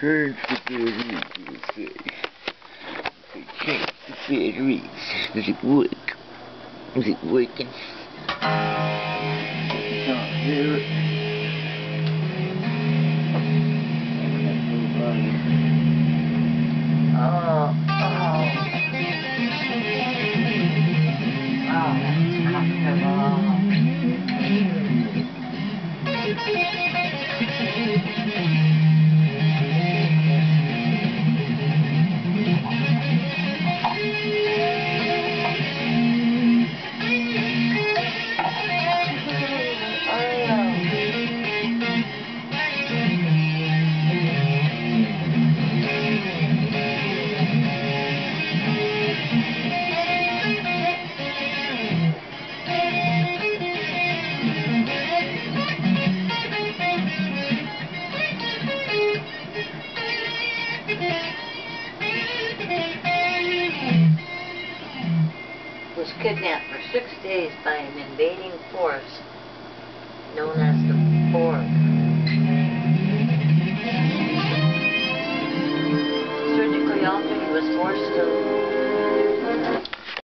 Charge the batteries, we'll say. Okay, change the batteries. Does it work? Is it working? Can't hear it. Oh, that's comfortable. Was kidnapped for 6 days by an invading force known as the Borg. Surgically altered, he was forced to